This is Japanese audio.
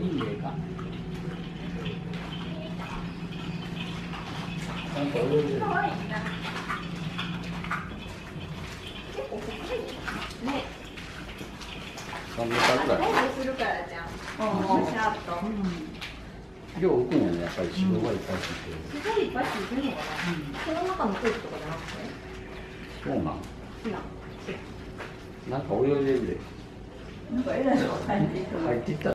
いえか。なんか泳いでる。 可愛いな。結構深いね。 3メーターぐらい。 ダイブするからじゃん。シャーッと。 量浮くんやね、やっぱり脂肪がいっぱいついてる。 すごいいっぱいついてるのかな。その中の空気とかじゃなくて。 そうなん。 違う。 なんか泳いでるで。 なんかえらいのが入っていた。 入っていった。